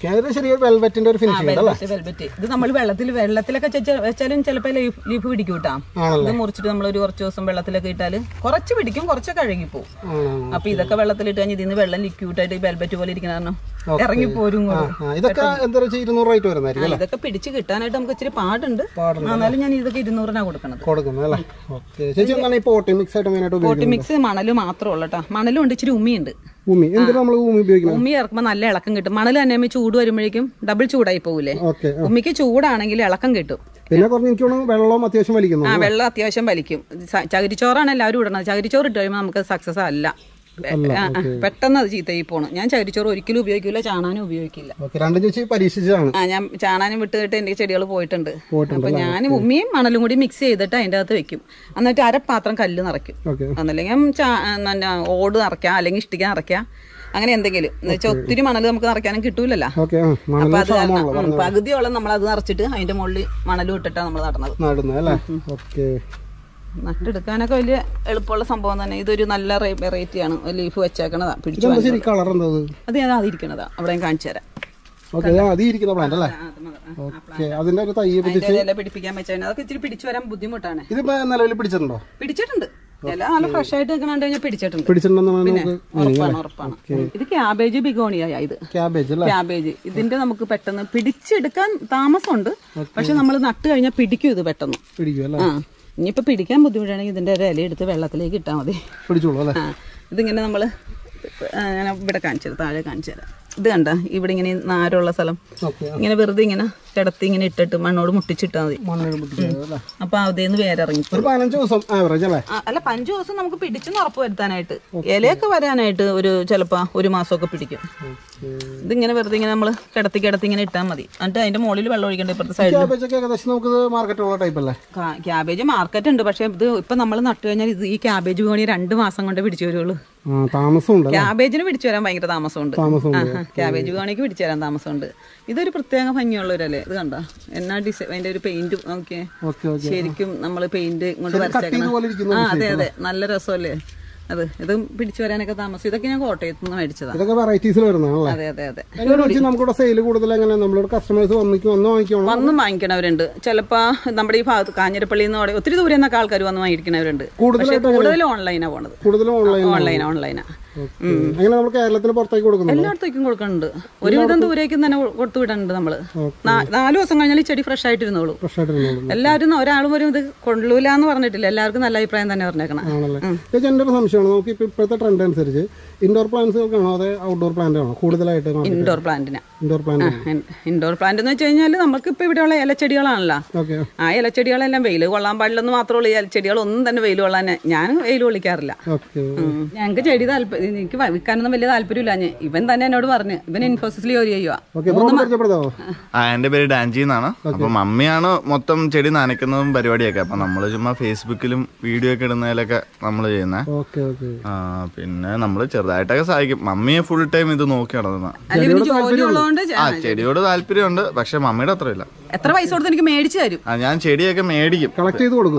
വെൽവെറ്റ്. ഇത് നമ്മൾ വെള്ളത്തിലൊക്കെ വെച്ചാലും ചിലപ്പോ ലീഫ് പിടിക്കും കേട്ടാ. ഇത് മുറിച്ചിട്ട് നമ്മൾ കുറച്ച് ദിവസം വെള്ളത്തിലൊക്കെ ഇട്ടാല് കുറച്ച് പിടിക്കും, കുറച്ചൊക്കെ അഴുകിപ്പോവും. അപ്പൊ ഇതൊക്കെ വെള്ളത്തിലിട്ട് കഴിഞ്ഞ് ഇതിന് വെള്ളം ലിക്വിഡായിട്ട് വെൽവെറ്റ് പോലെ ഇരിക്കുന്ന കാരണം ഇറങ്ങിപ്പോരും. ഇതൊക്കെ പിടിച്ച് കിട്ടാനായിട്ട് നമുക്ക് ഇച്ചിരി പാടുണ്ട്. എന്നാലും ഞാൻ ഇതൊക്കെ 200 കൊടുക്കണത്. പോട്ടി മിക്സ് മണല് മാത്രമേ ഉള്ളൂ കേട്ടോ. മണലും ഉണ്ട്, ഇച്ചിരി ഉമ്മിയുണ്ട്. ഉമ്മി ഇറക്കുമ്പോ നല്ല ഇളക്കം കിട്ടും. മണൽ തന്നെ ചൂട് വരുമ്പോഴേക്കും ഡബിൾ ചൂടായി പോകൂലേ. ഉമ്മിക്ക് ചൂടാണെങ്കിൽ ഇളക്കം കിട്ടും. പിന്നെ വെള്ളം അത്യാവശ്യം വലിക്കും. വെള്ളം അത്യാവശ്യം വലിക്കും. ചകിരിച്ചോറാണ് എല്ലാവരും ഇടണത്. ചകിരിച്ചോറ് ഇട്ട് കഴിയുമ്പോൾ നമുക്ക് സക്സസ് അല്ല. പെട്ടെന്ന് അത് ചീത്തയായി പോണു. ഞാൻ ചകിരിച്ചോറ് ഒരിക്കലും ഉപയോഗിക്കില്ല, ചാണാനും ഉപയോഗിക്കില്ല. പരീക്ഷിച്ചതാണ്. ഞാൻ ചാണാനും വിട്ടിട്ട് എന്റെ ചെടികൾ പോയിട്ടുണ്ട്. അപ്പൊ ഞാൻ ഉമ്മിയും മണലും കൂടി മിക്സ് ചെയ്തിട്ട് അതിന്റെ അകത്ത് വെക്കും. എന്നിട്ട് അരപ്പാത്രം കല്ല് നിറയ്ക്കും. ഒന്നല്ലെങ്കിൽ ഓട് നിറയ്ക്കാം, അല്ലെങ്കിൽ ഇഷ്ടിക നിറയ്ക്കാം, അങ്ങനെ എന്തെങ്കിലും. എന്നുവെച്ചാൽ ഒത്തിരി മണൽ നമുക്ക് നിറയ്ക്കാനും കിട്ടൂലല്ലോ. അപ്പൊ അത് പകുതിയോളം നമ്മൾ അത് നിറച്ചിട്ട് അതിന്റെ മുകളിൽ മണലും ഇട്ടിട്ടാണ് നമ്മൾ നടന്നത്. നട്ടെടുക്കാനൊക്കെ വലിയ എളുപ്പമുള്ള സംഭവം തന്നെ. ഇതൊരു നല്ല വെറൈറ്റിയാണ്. ലീഫ് വെച്ചേക്കണതാ, പിടിച്ചു അത് ഞാൻ അതിരിക്കണതാ. അവിടെ കാണിച്ചു തരാം. പിടിപ്പിക്കാൻ വെച്ചാൽ അതൊക്കെ ഇച്ചിരി പിടിച്ചു വരാൻ ബുദ്ധിമുട്ടാണ്. പിടിച്ചിട്ടുണ്ട്. എല്ലാം നല്ല ഫ്രഷ് ആയിട്ട് നിൽക്കണ കഴിഞ്ഞാൽ പിടിച്ചിട്ടുണ്ട്. പിന്നെ ഉറപ്പാണ്. ഇത് ക്യാബേജ് ബിഗോണിയ. ഇത് ക്യാബേജ്. ഇതിന്റെ നമുക്ക് പെട്ടെന്ന് പിടിച്ചെടുക്കാൻ താമസമുണ്ട്. പക്ഷെ നമ്മൾ നട്ട് കഴിഞ്ഞാൽ പിടിക്കും. ഇത് പെട്ടെന്ന് ഇനിയിപ്പോ പിടിക്കാൻ ബുദ്ധിമുട്ടാണെങ്കിൽ ഇതിന്റെ ഒരു ഇല എടുത്ത് വെള്ളത്തിലേക്ക് ഇട്ടാൽ മതി. ഇതിങ്ങനെ നമ്മള് ഇവിടെ കാണിച്ചു താഴെ കാണിച്ചു തരാം. ഇത് കണ്ട ഇവിടെ ഇങ്ങനെ നാരുള്ള സ്ഥലം ഇങ്ങനെ വെറുതെ ഇങ്ങനെ കിടത്തി ഇങ്ങനെ ഇട്ടിട്ട് മണ്ണോട് മുട്ടിച്ചിട്ടാ മതി. അപ്പൊ അതേന്ന് വേരിറങ്ങി. അല്ല 5 ദിവസം നമുക്ക് പിടിച്ചെന്ന് ഉറപ്പ് വരുത്താനായിട്ട്. ഇലയൊക്കെ വരാനായിട്ട് ചിലപ്പോ 1 മാസമൊക്കെ പിടിക്കും. ഇതിങ്ങനെ വെറുതെ ഇങ്ങനെ നമ്മള് കിടത്തി ഇങ്ങനെ ഇട്ടാൽ മതി. എന്നിട്ട് അതിന്റെ മുകളിൽ വെള്ളം ഒഴിക്കേണ്ട. ഇപ്പുറത്തെ സൈഡിൽ ക്യാബേജ് മാർക്കറ്റ് ഉണ്ട്. പക്ഷെ ഇത് ഇപ്പൊ നമ്മൾ നട്ടു കഴിഞ്ഞാൽ ഈ ക്യാബേജ് ബിഗോണിയ 2 മാസം കൊണ്ട് പിടിച്ചു വരുള്ളൂ. ക്യാബേജിന് പിടിച്ചു വരാൻ ഭയങ്കര താമസമുണ്ട്. ക്യാബേജ് ബിഗോണിക്ക് പിടിച്ചു വരാൻ താമസമുണ്ട്. ഇതൊരു പ്രത്യേക ഭംഗിയുള്ള ഒരു അല്ലേ. ഇത് കണ്ടോ എന്നാ ഡിസൈൻ. അതിന്റെ ഒരു പെയിന്റ് നോക്കിയേ. ശരിക്കും നമ്മള് പെയിന്റ് കൊണ്ട് വരച്ചേക്കണം. അതെ നല്ല രസമല്ലേ അത്. ഇതും പിടിച്ചു വരാനൊക്കെ താമസം. ഇതൊക്കെ ഞാൻ കോട്ടയത്ത് നിന്ന് മേടിച്ചതാണ്. വന്ന് വാങ്ങിക്കണവരുണ്ട്. ചിലപ്പോ നമ്മുടെ ഈ ഭാഗത്ത് കാഞ്ഞിരപ്പള്ളിയിൽ നിന്ന് ഒത്തിരി ദൂരെ നിന്നൊക്കെ ആൾക്കാർ വന്ന് വാങ്ങിക്കണവരുണ്ട്. കൂടുതലും ഓൺലൈനാ പോണത്. ഓൺലൈനാ. എല്ലായിടത്തേക്കും കൊടുക്കുന്നുണ്ട്. ഒരുവിധം ദൂരേക്കും തന്നെ കൊടുത്തു വിടുന്നുണ്ട് നമ്മള്. 4 ദിവസം കഴിഞ്ഞാൽ ഈ ചെടി ഫ്രഷ് ആയിട്ടിരുന്നോളൂ. എല്ലാവരും ഒരാളും ഒരു ഇത് കൊള്ളൂലെന്ന് പറഞ്ഞിട്ടില്ല. എല്ലാവർക്കും നല്ല അഭിപ്രായം തന്നെ പറഞ്ഞേക്കണം. നമുക്ക് ഇപ്പോഴത്തെ ട്രെൻഡ് അനുസരിച്ച് ഇൻഡോർ പ്ലാന്റ്സുകൾക്കാണോ അതോ ഔട്ട്ഡോർ പ്ലാന്റ് ആണോ കൂടുതലായിട്ട്? ഇൻഡോർ പ്ലാന്റ് എന്ന് വെച്ച് കഴിഞ്ഞാൽ നമുക്ക് ഇപ്പൊ ഇവിടെയുള്ള ഇലച്ചെടികളാണല്ലോ. ആ ഇലച്ചെടികളെല്ലാം വെയിൽ കൊള്ളാൻ പാടില്ലെന്ന് മാത്രമുള്ള ഇലച്ചെടികളൊന്നും തന്നെ വെയിൽ കൊള്ളാൻ ഞാൻ വെയിൽ കൊള്ളിക്കാറില്ല. ഞങ്ങൾക്ക് ചെടി എനിക്ക് വിൽക്കാനൊന്നും വലിയ താല്പര്യമില്ല. ഇവൻ തന്നെ എന്നോട് പറഞ്ഞു. ഇവൻ ഇൻഫോസിസിൽ ജോലി ചെയ്യുക. എന്റെ പേര് ഡാൻജി എന്നാണ്. അപ്പൊ മമ്മിയാണ് മൊത്തം ചെടി നനയ്ക്കുന്നതും പരിപാടിയൊക്കെ. അപ്പൊ നമ്മള് ചുമ്മാ ഫേസ്ബുക്കിലും വീഡിയോ ഒക്കെ ഇടുന്നതിലൊക്കെ നമ്മള് ചെയ്യുന്നത്. പിന്നെ നമ്മള് ചെറുതായിട്ടൊക്കെ സഹായിക്കും. മമ്മിയെ ഫുൾ ടൈം ഇത് നോക്കി നടന്ന. ചെടിയോട് താല്പര്യമുണ്ട്. പക്ഷെ മമ്മിയുടെ അത്രയില്ല. എത്ര പൈസ കൊടുത്ത് എനിക്ക് മേടിച്ചു തരും. ഞാൻ ചെടിയൊക്കെ മേടിക്കും. കളക്ട് ചെയ്ത് കൊടുക്കും.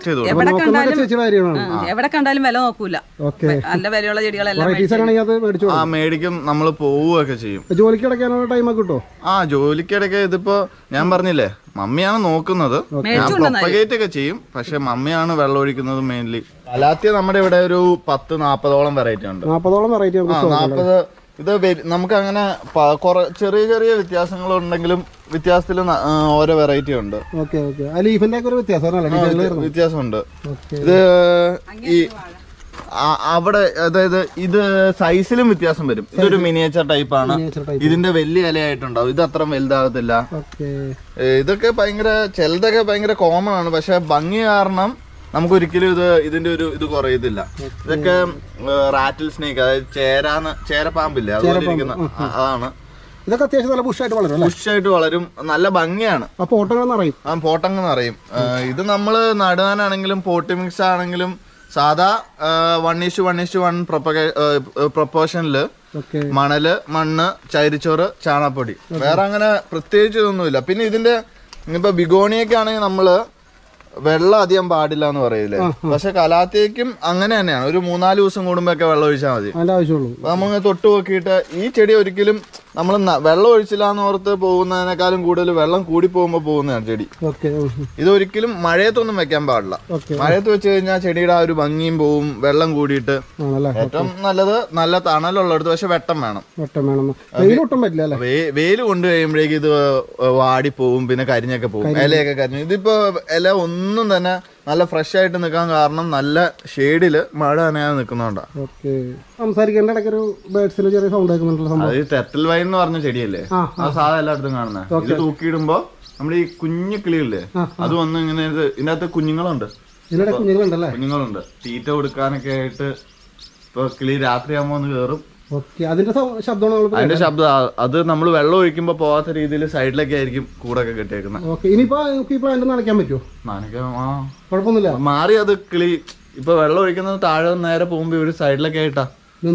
എവിടെ കണ്ടാലും വില നോക്കൂല. നല്ല വിലയുള്ള ചെടികളെല്ലാം മേടിക്കും. നമ്മള് പോവുകയൊക്കെ ചെയ്യും. ജോലിക്കിടക്കാനുള്ള ടൈം ഒക്കെ കിട്ടോ? ജോലിക്കിടയ്ക്ക് ഇതിപ്പോ ഞാൻ പറഞ്ഞില്ലേ മമ്മിയാണ് നോക്കുന്നത്. ഞാൻ പ്രൊപ്പഗേറ്റ് ഒക്കെ ചെയ്യും. പക്ഷെ മമ്മിയാണ് വെള്ളം ഒഴിക്കുന്നത് മെയിൻലി. കലാത്തിയ നമ്മുടെ ഇവിടെ ഒരു 10-40ഓളം വെറൈറ്റി ഉണ്ട്. 40 ഇത് നമുക്ക് അങ്ങനെ ചെറിയ ചെറിയ വ്യത്യാസങ്ങളുണ്ടെങ്കിലും വ്യത്യാസത്തിൽ ഓരോ വെറൈറ്റി ഉണ്ട്. വ്യത്യാസമുണ്ട്. ഇത് ഈ അവിടെ അതായത് ഇത് സൈസിലും വ്യത്യാസം വരും. ഇതൊരു മിനിയേച്ചർ ടൈപ്പാണ്. ഇതിന്റെ വലിയ ഇലയായിട്ടുണ്ടാവും. ഇത് അത്ര വലുതാകത്തില്ല. ഇതൊക്കെ ചിലതൊക്കെ ഭയങ്കര കോമൺ ആണ്. പക്ഷെ ഭംഗി കാരണം നമുക്ക് ഒരിക്കലും ഇതിന്റെ ഒരു ഇത് കുറയത്തില്ല. ഇതൊക്കെ റാറ്റിൽ സ്നേക്ക്, അതായത് ചേരപ്പാമ്പില്ലേ, അതുപോലെ ഇരിക്കുന്ന അതാണ്. ഇതൊക്കെ അത്യാവശ്യം നല്ല ബുഷായിട്ട് വളരും. നല്ല ഭംഗിയാണ്. പോട്ടങ്ങ് നിറയും. ഇത് നമ്മള് നടാനാണെങ്കിലും പോട്ടി മിക്സ് ആണെങ്കിലും സാധാ 1:1:1 പ്രൊപ്പോർഷനില് മണല്, മണ്ണ്, ചകിരിച്ചോറ്, ചാണകപ്പൊടി, വേറെ അങ്ങനെ പ്രത്യേകിച്ച് ഇതൊന്നുമില്ല. പിന്നെ ഇതിന്റെ ഇപ്പൊ ബിഗോണിയൊക്കെ ആണെങ്കിൽ നമ്മള് വെള്ളം അധികം പാടില്ല എന്ന് പറയില്ലേ. പക്ഷെ കലാത്തിയേക്കും അങ്ങനെ തന്നെയാണ്. ഒരു 3-4 ദിവസം കൂടുമ്പോഴൊക്കെ വെള്ളം ഒഴിച്ചാൽ മതി. നമ്മൾ തൊട്ട് നോക്കിയിട്ട് ഈ ചെടി ഒരിക്കലും നമ്മൾ വെള്ളം ഒഴിച്ചില്ല എന്ന് ഓർത്ത് പോകുന്നതിനേക്കാളും കൂടുതൽ വെള്ളം കൂടി പോകുമ്പോ പോകുന്നതാണ് ചെടി. ഇതൊരിക്കലും മഴയത്തൊന്നും വെക്കാൻ പാടില്ല. മഴയത്ത് വെച്ച് കഴിഞ്ഞാൽ ചെടിയുടെ ആ ഒരു ഭംഗിയും പോവും. വെള്ളം കൂടിയിട്ട് ഏറ്റവും നല്ലത് നല്ല തണലുള്ളടത്ത്. പക്ഷെ വെട്ടം വേണം. വെയിൽ കൊണ്ട് കഴിയുമ്പോഴേക്കും ഇത് വാടിപ്പോവും. പിന്നെ കരിഞ്ഞൊക്കെ പോകും. ഇലയൊക്കെ കരിഞ്ഞു. ഇതിപ്പോ ഇല ഒന്നും തന്നെ നല്ല ഫ്രഷ് ആയിട്ട് നിൽക്കാൻ കാരണം നല്ല ഷെയ്ഡില് മഴ നനയാതെ നിൽക്കുന്നോണ്ടാ. അത് ടെർട്ടിൽ വൈൻ എന്ന് പറഞ്ഞ ചെടിയല്ലേ, അത് സാധാ എല്ലായിടത്തും കാണുന്നത്. ഇത് തൂക്കിയിടുമ്പോ നമ്മുടെ ഈ കുഞ്ഞു കിളികളില്ലേ, അത് വന്ന് ഇങ്ങനെ ഇതിന്റെ അകത്ത് കുഞ്ഞുങ്ങളുണ്ട്. തീറ്റ കൊടുക്കാനൊക്കെ ആയിട്ട് ഇപ്പൊ കിളി രാത്രിയാകുമ്പോ ഒന്ന് കയറും. അതിന്റെ ശബ്ദം അത് നമ്മൾ വെള്ളം ഒഴിക്കുമ്പോ പോവാത്ത രീതിയിൽ സൈഡിലൊക്കെ ആയിരിക്കും കൂടൊക്കെ കെട്ടിയേക്കുന്നത്. ഇനിയിപ്പോ ഈ പ്ലാന്റ് നനയ്ക്കാൻ പറ്റുമോ? കുഴപ്പമൊന്നുമില്ല. മാറി അത് കിളി ഇപ്പൊ വെള്ളം ഒഴിക്കുന്നത് താഴെ നേരെ പോകുമ്പോ ഒരു സൈഡിലൊക്കെ ആയിട്ടാ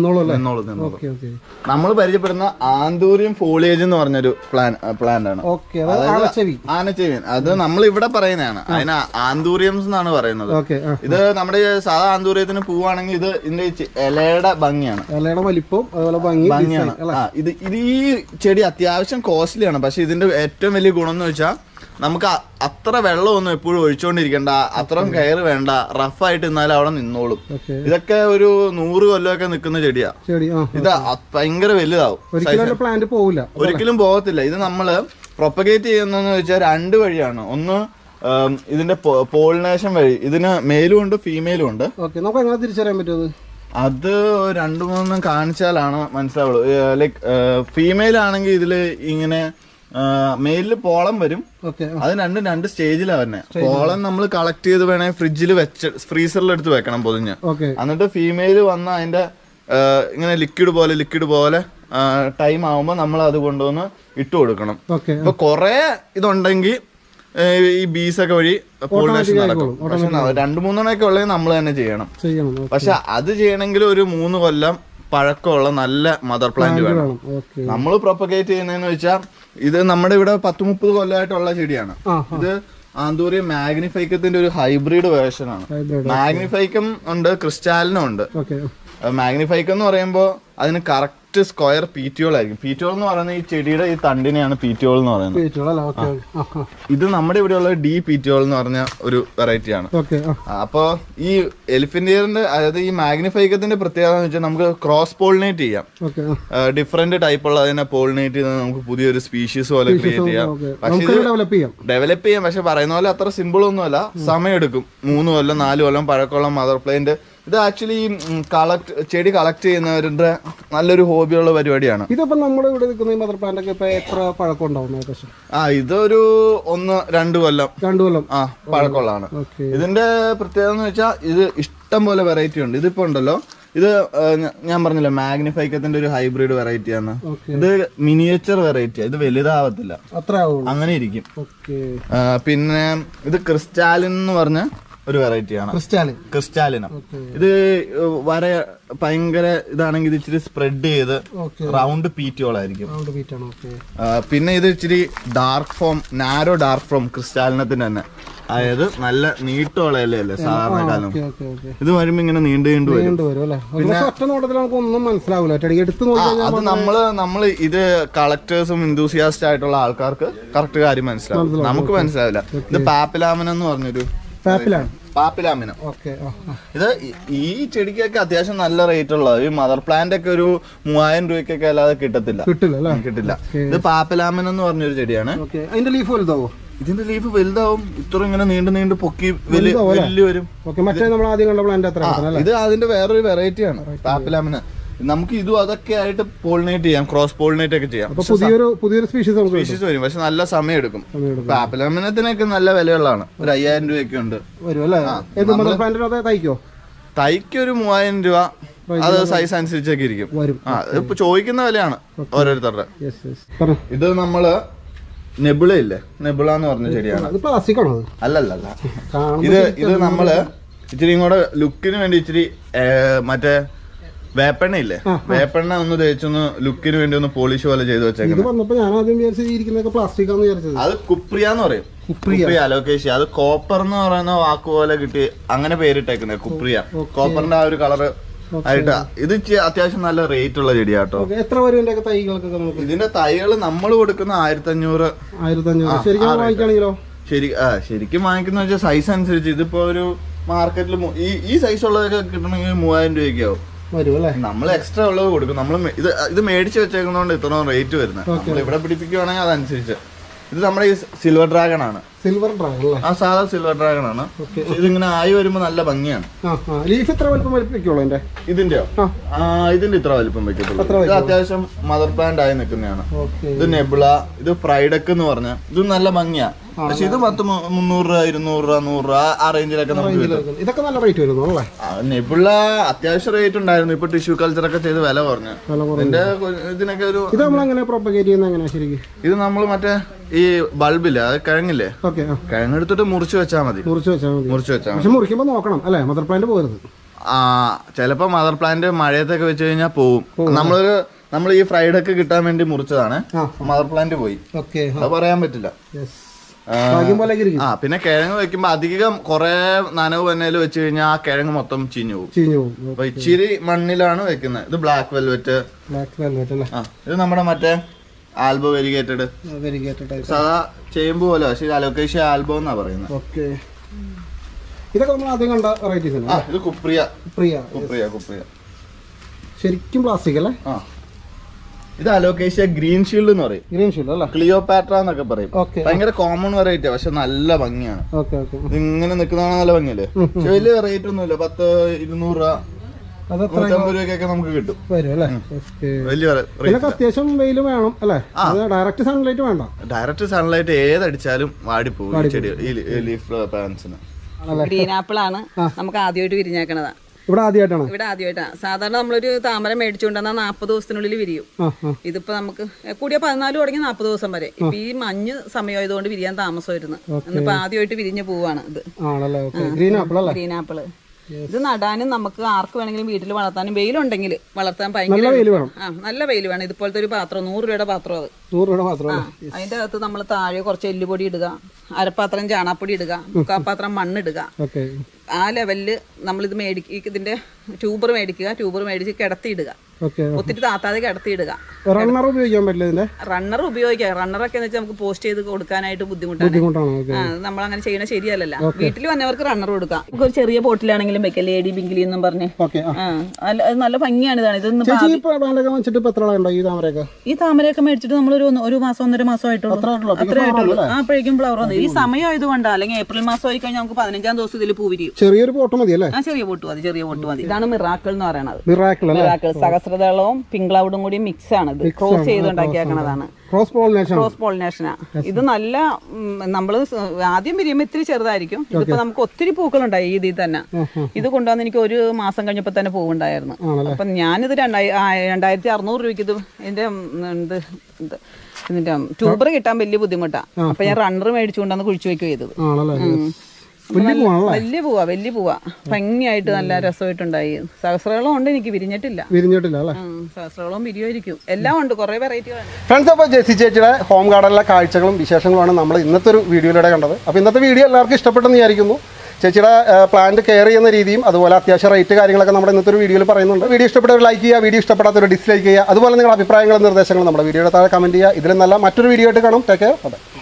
നമ്മൾ പരിചയപ്പെടുന്ന ആന്തൂറിയം ഫോളിയേജ് എന്ന് പറഞ്ഞൊരു പ്ലാന്റ് ആണ്. ആനച്ചെവിയൻ. അത് നമ്മൾ ഇവിടെ പറയുന്നതാണ്. അതിന് ആന്തൂറിയംസ് എന്നാണ് പറയുന്നത്. ഇത് നമ്മുടെ സാധാ ആന്തൂറിയത്തിന് പൂവാണെങ്കിൽ ഇത് ഇതിന്റെ ഇലയുടെ ഭംഗിയാണ്, ഇലയുടെ വലിപ്പം ഭംഗിയാണ്. ഇത് ഈ ചെടി അത്യാവശ്യം കോസ്റ്റ്ലിയാണ്. പക്ഷെ ഇതിന്റെ ഏറ്റവും വലിയ ഗുണം എന്ന് വെച്ചാൽ നമുക്ക് അത്ര വെള്ളമൊന്നും എപ്പോഴും ഒഴിച്ചോണ്ടിരിക്കണ്ട, അത്രയും കെയർ വേണ്ട, റഫായിട്ട് നിന്നാലും അവിടെ നിന്നോളും. ഇതൊക്കെ ഒരു 100 കൊല്ലമൊക്കെ നിൽക്കുന്ന ചെടിയാ. ഇത് ഭയങ്കര വലുതാവും, ഒരിക്കലും പോകത്തില്ല. ഇത് നമ്മള് പ്രൊപ്പഗേറ്റ് ചെയ്യുന്നതെന്ന് വെച്ചാൽ 2 വഴിയാണ്. ഒന്ന് ഇതിന്റെ പോളിനേഷൻ വഴി. ഇതിന് മെയിലും ഉണ്ട് ഫീമെയിലും ഉണ്ട്. തിരിച്ചറിയാൻ പറ്റുമത്? അത് 2-3 കാണിച്ചാലാണ് മനസ്സിലാവുള്ളൂ. ലൈക്ക് ഫീമെയിൽ ആണെങ്കിൽ ഇതില് ഇങ്ങനെ മെയിലില് പോളം വരും. അത് 2 സ്റ്റേജിലാണ് വരുന്നത്. പോളം നമ്മൾ കളക്ട് ചെയ്ത് വേണേ ഫ്രിഡ്ജിൽ വെച്ച് ഫ്രീസറിൽ എടുത്ത് വെക്കണം പൊതിഞ്ഞ്. എന്നിട്ട് ഫീമെയിൽ വന്ന് അതിന്റെ ഇങ്ങനെ ലിക്വിഡ് പോലെ ടൈം ആവുമ്പോ നമ്മൾ അത് കൊണ്ടുവന്ന് ഇട്ട് കൊടുക്കണം. അപ്പൊ കൊറേ ഇതുണ്ടെങ്കിൽ ഈ ബീസൊക്കെ വഴി പോളിനേഷൻ നടക്കും. പക്ഷെ 2-3 ഉള്ളത് നമ്മൾ തന്നെ ചെയ്യണം. പക്ഷെ അത് ചെയ്യണമെങ്കിൽ ഒരു 3 കൊല്ലം പഴക്കമുള്ള നല്ല മദർ പ്ലാന്റ് വേണം. നമ്മൾ പ്രൊപ്പഗേറ്റ് ചെയ്യുന്നതെന്ന് വെച്ചാൽ ഇത് നമ്മുടെ ഇവിടെ 10-30 കൊല്ലമായിട്ടുള്ള ചെടിയാണ്. ഇത് ആന്തൂറിയം മാഗ്നിഫൈക്കത്തിന്റെ ഒരു ഹൈബ്രിഡ് വേർഷൻ ആണ്. മാഗ്നിഫൈക്കം ഉണ്ട്, ക്രിസ്റ്റാലിനും ഉണ്ട്. മാഗ്നിഫൈക്കം എന്ന് പറയുമ്പോൾ അതിന് കറക്റ്റ് സ്ക്വയർ പീറ്റിയോൾ ആയിരിക്കും. പീറ്റിയോൾ എന്ന് പറയുന്നത് ഈ ചെടിയുടെ ഈ തണ്ടിനെയാണ് പീറ്റിയോൾ എന്ന് പറയുന്നത്. ഇത് നമ്മുടെ ഇവിടെയുള്ള ഡി പീറ്റിയോൾ എന്ന് പറഞ്ഞ ഒരു വെറൈറ്റി ആണ്. അപ്പൊ ഈ എലിഫന്റ് ഇയറിന്റെ അതായത് ഈ മാഗ്നിഫൈക്കത്തിന്റെ പ്രത്യേകത എന്ന് വെച്ചാൽ നമുക്ക് ക്രോസ് പോളിനേറ്റ് ചെയ്യാം. ഡിഫറെന്റ് ടൈപ്പുള്ള അതിനെ പോളിനേറ്റ് ചെയ്ത് നമുക്ക് പുതിയൊരു സ്പീഷീസ് പോലെ ക്രിയേറ്റ് ചെയ്യാം. പക്ഷെ ഡെവലപ്പ് ചെയ്യാം. പക്ഷെ പറയുന്ന പോലെ അത്ര സിമ്പിൾ ഒന്നുമല്ല, സമയമെടുക്കും. 3 കൊല്ലം 4 കൊല്ലം പഴക്കമുള്ള മദർ പ്ലാന്റ്. ഇത് ആക്ച്വലി ചെടി കളക്ട് ചെയ്യുന്നവരുടെ നല്ലൊരു ഹോബിയുള്ള പരിപാടിയാണ്. ഇതിപ്പോ നമ്മുടെ ഇവിടെ നിൽക്കുന്ന ഈ മദർ പ്ലാന്റ് ഒക്കെ എത്ര പഴക്കം ഉണ്ടാവും? ഇതൊരു 1-2 കൊല്ലം പഴക്കമുള്ളതാണ്. ഇതിന്റെ പ്രത്യേകത എന്ന് വെച്ചാൽ ഇത് ഇഷ്ടം പോലെ വെറൈറ്റി ഉണ്ട്. ഇതിപ്പോ ഉണ്ടല്ലോ, ഇത് ഞാൻ പറഞ്ഞില്ല മാഗ്നിഫൈക്കത്തിന്റെ ഒരു ഹൈബ്രിഡ് വെറൈറ്റിയാണ്. ഇത് മിനിയേച്ചർ വെറൈറ്റി, ഇത് വലുതാവത്തില്ല, അങ്ങനെ ഇരിക്കും. പിന്നെ ഇത് ക്രിസ്റ്റാലിൻ എന്ന് പറഞ്ഞ ഒരു വെറൈറ്റിയാണ്. ക്രിസ്റ്റാലിനം. ഇത് ഭയങ്കര ഇതാണെങ്കിൽ ഇത് ഇച്ചിരി സ്പ്രെഡ് ചെയ്ത് റൗണ്ട് പീറ്റിയോളായിരിക്കും. പിന്നെ ഇത് ഇച്ചിരി dark form, narrow dark form ക്രിസ്റ്റാലിനത്തിന് തന്നെ. അതായത് നല്ല നീട്ടമുള്ള ഇലയല്ലേ സാധാരണ കാലം. ഇത് വരുമ്പോ ഇങ്ങനെ നീണ്ടു വരും. അത് നമ്മള് ഇത് കളക്ടേഴ്സും ഇന്തൂസിയാസ്റ്റ് ആയിട്ടുള്ള ആൾക്കാർക്ക് കറക്റ്റ് കാര്യം മനസ്സിലാവും, നമുക്ക് മനസ്സിലാവില്ല. ഇത് പാപ്പിലാമനം എന്ന് പറഞ്ഞൊരു പാപ്പിലാമിനം. ഇത് ഈ ചെടിക്കൊക്കെ അത്യാവശ്യം നല്ല റേറ്റ് ഉള്ളത്. ഈ മദർ പ്ലാന്റ് ഒക്കെ ഒരു 3000 രൂപയ്ക്കൊക്കെ അല്ലാതെ കിട്ടില്ല. ഇത് പാപ്പിലാമിനം എന്ന് പറഞ്ഞൊരു ചെടിയാണ്. അതിന്റെ ലീഫ് വലുതാവോ? ഇതിന്റെ ലീഫ് വലുതാവും, ഇത്ര ഇങ്ങനെ നീണ്ടു പൊക്കി വലിയ വരും. ഇത് അതിന്റെ വേറൊരു വെറൈറ്റിയാണ് പാപ്പിലാമിനം. നമുക്ക് ഇതും അതൊക്കെ ആയിട്ട് പോളിനേറ്റ് ചെയ്യാം, ക്രോസ് പോളിനേറ്റ് ഒക്കെ ചെയ്യാം. പുതിയൊരു സ്പീഷീസ് വരും, പക്ഷെ നല്ല സമയം എടുക്കും. ആപ്പിളമിനത്തിനൊക്കെ നല്ല വിലയുള്ളതാണ്. ഒരു 5000 രൂപയൊക്കെ ഉണ്ട്. തൈക്കൊരു 3000 രൂപ. അത് സൈസ് അനുസരിച്ചൊക്കെ ഇരിക്കും. ഇപ്പൊ ചോദിക്കുന്ന വിലയാണ് ഓരോരുത്തരുടെ. ഇത് നമ്മള് നെബുള ഇല്ലേ, നെബുള എന്ന് പറഞ്ഞ ചെടിയാണ്. അല്ലല്ല, ഇത് നമ്മള് ഇച്ചിരി കൂടെ ലുക്കിന് വേണ്ടി ഇച്ചിരി മറ്റേ വേപ്പെണ്ണ ഇല്ലേ, വേപ്പെണ്ണ ഒന്ന് തേച്ചൊന്ന് ലുക്കിന് വേണ്ടി ഒന്ന് പോളിഷ് പോലെ ചെയ്ത് വെച്ചേക്കുന്നത്. അത് കുപ്രിയ എന്ന് പറയും. കുപ്രിയ അലോക്കേഷ്യ. അത് കോപ്പർ എന്ന് പറയുന്ന വാക്ക് പോലെ കിട്ടി, അങ്ങനെ പേരിട്ടേക്കുന്നത് കുപ്രിയ. കോപ്പറിന്റെ ആ ഒരു കളറ് ആയിട്ടാ. ഇത് അത്യാവശ്യം നല്ല റേറ്റ് ഉള്ള ചെടിയാട്ടോ. ഇതിന്റെ തൈകൾ നമ്മൾ കൊടുക്കുന്ന 1500. ശരിക്കും വാങ്ങിക്കുന്ന വെച്ചാൽ സൈസ് അനുസരിച്ച്. ഇതിപ്പോ ഒരു മാർക്കറ്റിൽ ഈ സൈസ് ഉള്ളതൊക്കെ കിട്ടണമെങ്കിൽ 3000 രൂപയൊക്കെ ആവും. നമ്മൾ എക്സ്ട്രാ ഉള്ളത് കൊടുക്കും. നമ്മൾ ഇത് മേടിച്ച് വെച്ചേക്കുന്നതുകൊണ്ട് ഇത്രയും റേറ്റ് വരുന്നത്. നമ്മൾ ഇവിടെ പിടിപ്പിക്കുവാണെങ്കിൽ അതനുസരിച്ച്. ഇത് നമ്മുടെ ഈ സിൽവർ ഡ്രാഗൺ ആണ്. ആ സാധാ സിൽവർ ഡ്രാഗൺ ആണ്. ഇതിങ്ങനെ ആയി വരുമ്പോ നല്ല ഭംഗിയാണ്. ഇതിന്റെയോ? ഇതിന്റെ ഇത്ര വലിപ്പം വെക്കത്തുള്ളൂ. ഇത് അത്യാവശ്യം മദർ പ്ലാന്റ് ആയി നിൽക്കുന്നതാണ്. ഇത് നെബുള, ഇത് ഫ്രൈഡക്ക് എന്ന് പറഞ്ഞ, ഇത് നല്ല ഭംഗിയാ. പക്ഷെ ഇത് 300 രൂപ 200 രൂപ 100 രൂപ ആ റേഞ്ചിലൊക്കെ നമുക്ക് കിട്ടും. ഇതൊക്കെ നല്ല റേറ്റ് വരുന്നു അല്ലേ? നെബുള അത്യാവശ്യം റേറ്റ് ഉണ്ടായിരുന്നു. ഇപ്പൊ ടിഷ്യൂ കൾച്ചർ ഒക്കെ ചെയ്ത് വില കുറഞ്ഞു. ഇതിനൊക്കെ ഒരു ഇത് നമ്മളെങ്ങനെ പ്രൊപ്പഗേറ്റ് ചെയ്യുന്നത് എങ്ങനെയാ ശരിക്കും? ഇത് നമ്മൾ മറ്റേ ഈ ബൾബില്ലേ, അത് കിഴങ്ങില്ലേ, കിഴങ്ങെടുത്തിട്ട് മുറിച്ച് വെച്ചാൽ മതി. മുറിച്ച് വെച്ചാൽ പക്ഷെ മുറിക്കുമ്പോ നോക്കണം അല്ലേ, മദർ പ്ലാന്റ് പോകരുത്. ചിലപ്പോ മദർ പ്ലാന്റ് മഴയത്തൊക്കെ വെച്ച് കഴിഞ്ഞാൽ പോവും. നമ്മൾ ഈ ഫ്രൈഡൊക്കെ കിട്ടാൻ വേണ്ടി മുറിച്ചതാണ്, മദർ പ്ലാന്റ് പോയി. അത് പറയാൻ പറ്റില്ല. പിന്നെ കിഴങ്ങ് വെക്കുമ്പോ അധികം കൊറേ നനവ് വന്നതിൽ വെച്ച് കഴിഞ്ഞാൽ ആ കിഴങ്ങ് മൊത്തം ചീഞ്ഞു പോകും. അപ്പൊ ഇച്ചിരി മണ്ണിലാണ് വെക്കുന്നത്. ഇത് ബ്ലാക്ക് വെൽവെറ്റ്. ഇത് നമ്മുടെ മറ്റേ ആൽബോ വെരിഗേറ്റഡ് സാധാ ചേമ്പ് പോലെ, പക്ഷെ ഇത് അലോക്കേഷ്യ ആൽബോ എന്നാ പറയുന്നത്. ഇതൊക്കെ നമ്മൾ ആദ്യം കണ്ട വെറൈറ്റീസ്. ഇത് കുപ്രിയ. ശരിക്കും പ്ലാസ്റ്റിക് അല്ലേ? ഇത് അലോക്കേഷ്യ ഗ്രീൻ ഷീൽഡ് എന്ന് പറയും. ഗ്രീൻ ഷീൽഡ് അല്ല, ക്ലിയോപാട്ര എന്നൊക്കെ പറയും. ഭയങ്കര കോമൺ വെറൈറ്റി, പക്ഷെ നല്ല ഭംഗിയാണ്. ഇങ്ങനെ നിൽക്കുന്നതാണ് നല്ല ഭംഗിയല്ലേ. പക്ഷെ വലിയ റേറ്റ് ഒന്നുമില്ല. 10-200 രൂപ 150 രൂപയ്ക്കൊക്കെ നമുക്ക് കിട്ടും. അത്യാവശ്യം വെയിൽ വേണം അല്ലേ? ഡയറക്റ്റ് സൺലൈറ്റ് വേണ്ട. ഡയറക്റ്റ് സൺലൈറ്റ് ഏതടിച്ചാലും വാടിപ്പോകും ചെടി. ലീഫ് പ്ലാന്റ്സിന് ഗ്രീൻ ആപ്പിൾ ആണ് നമുക്ക് ആദ്യമായിട്ട് വിരിഞ്ഞേക്കണതാ. ഇവിടെ ആദ്യമായിട്ടാണ്. സാധാരണ നമ്മളൊരു താമര മേടിച്ചുകൊണ്ടുവന്നാൽ 40 ദിവസത്തിനുള്ളിൽ വിരിയും. ഇതിപ്പോ നമുക്ക് കൂടിയ 14 തുടങ്ങി 40 ദിവസം വരെ. ഇപ്പൊ ഈ മഞ്ഞ് സമയമായതുകൊണ്ട് വിരിയാൻ താമസമായിരുന്നു. ഇന്നിപ്പോ ആദ്യമായിട്ട് വിരിഞ്ഞു പോവാണ് ഇത്. Green apple. ഇത് നടാനും നമുക്ക് ആർക്ക് വേണമെങ്കിലും വീട്ടിൽ വളർത്താനും, വെയിലുണ്ടെങ്കിൽ വളർത്താൻ ഭയങ്കര നല്ല വെയിൽ വേണം. ഇതുപോലത്തെ ഒരു പാത്രം 100 രൂപയുടെ പാത്രം. അത് 100 രൂപയുടെ പാത്രം. അതിന്റെ അകത്ത് നമ്മൾ താഴെ കുറച്ച് എല്ലുപൊടി ഇടുക, അരപ്പാത്രം ചാണാപ്പൊടി ഇടുക, മുക്കാപ്പാത്രം മണ്ണിടുക. ആ ലെവലില് നമ്മളിത് ഇതിന്റെ ട്യൂബർ മേടിച്ച് കിടത്തിയിടുക. ഒത്തിരി താത്താതെ കിടത്തിയിടുക. റണ്ണർ ഉപയോഗിക്കാൻ പറ്റില്ല. റണ്ണർ ഉപയോഗിക്കാം. റണ്ണറൊക്കെ എന്ന് വെച്ചാൽ നമുക്ക് പോസ്റ്റ് ചെയ്ത് കൊടുക്കാനായിട്ട് ബുദ്ധിമുട്ടാണ്. നമ്മൾ അങ്ങനെ ചെയ്യണ ശരിയല്ലല്ലോ. വീട്ടിൽ വന്നവർക്ക് റണ്ണർ കൊടുക്കാം. ഒരു ചെറിയ ബോട്ടിലാണെങ്കിലും വെക്കാം. ലേഡി ബിങ്കിലി എന്നും പറഞ്ഞ് നല്ല ഭംഗിയാണ്. ഇതാണ് ഇതൊന്നും ഈ താമരയൊക്കെ മേടിച്ചിട്ട് നമ്മൾ ഒരു മാസം 1.5 മാസം ആയിട്ടുള്ളൂ. അപ്പോഴേക്കും ഫ്ലവർ വന്നു. ഈ സമയം ആയതുകൊണ്ടാണ്. അല്ലെങ്കിൽ ഏപ്രിൽ മാസം ആയി കഴിഞ്ഞാൽ നമുക്ക് 15-ാം ദിവസം ഇതിൽ പൂ വിരിയും. ചെറിയൊരു പോട്ട് മതി അല്ലേ? ചെറിയ പോട്ട് മതി. ഇതാണ് മിറാക്കിൾ എന്ന് പറയുന്നത്. മിറാക്കിൾ സഹസ്രദളവും പിങ്ക് ക്ലൗഡും കൂടി മിക്സ് ആണ്. ഇത് ക്രോസ് ചെയ്തുണ്ടാക്കിയേക്കണതാണ്. ക്രോസ് പോളിനേഷനാ. ഇത് നല്ല നമ്മള് ആദ്യം വിരിയുമ്പോ ഇത്തിരി ചെറുതായിരിക്കും. ഇതിപ്പോ നമുക്ക് ഒത്തിരി പൂക്കളുണ്ടായി ഇതിൽ തന്നെ. ഇത് കൊണ്ടുവന്ന് എനിക്ക് 1 മാസം കഴിഞ്ഞപ്പോ തന്നെ പൂവുണ്ടായിരുന്നു. അപ്പൊ ഞാനിത് 2600 രൂപയ്ക്ക് ഇതിന്റെ ട്യൂബർ കിട്ടാൻ വലിയ ബുദ്ധിമുട്ടാ. അപ്പൊ ഞാൻ റണ്ണർ മേടിച്ചുകൊണ്ടാണ് കുഴിച്ചു വെക്കുക ചെയ്തത്. വലിയ പൂവാ ഭംഗിയായിട്ട് നല്ല രസമായിട്ടുണ്ടായി. സഹസ്രകളും ഉണ്ട്, എനിക്ക് വിരിഞ്ഞിട്ടില്ല. സഹസ്രകളും വിരിയായിരിക്കും. എല്ലാം ഉണ്ട്, കുറെ വെറൈറ്റികളുണ്ട്. ഫ്രണ്ട്സ്, അപ്പോൾ ജെസ്സി ചേച്ചിയുടെ ഹോം ഗാർഡനിലെ കാഴ്ചകളും വിശേഷങ്ങളുമാണ് നമ്മൾ ഇന്നത്തെ ഒരു വീഡിയോയിലൂടെ കണ്ടത്. അപ്പോൾ ഇന്നത്തെ വീഡിയോ എല്ലാവർക്കും ഇഷ്ടപ്പെട്ടെന്ന് വിചാരിക്കുന്നു. ചേച്ചിയുടെ പ്ലാന്റ് കെയർ ചെയ്യുന്ന രീതിയും അതുപോലെ അത്യാവശ്യം റേറ്റ് കാര്യങ്ങളൊക്കെ നമ്മുടെ ഇന്നത്തെ ഒരു വീഡിയോയിൽ പറയുന്നുണ്ട്. വീഡിയോ ഇഷ്ടപ്പെട്ടവർ ലൈക്ക് ചെയ്യുക, വീഡിയോ ഇഷ്ടപ്പെടാത്തവർ ഡിസ്ലൈക്ക് ചെയ്യുക. അതുപോലെ നിങ്ങളുടെ അഭിപ്രായങ്ങളും നിർദ്ദേശങ്ങളും നമ്മുടെ വീഡിയോയുടെ താഴെ കമൻറ്റ് ചെയ്യുക. ഇതിൽ നല്ല മറ്റൊരു വീഡിയോ ആയിട്ട് കാണും. Take care.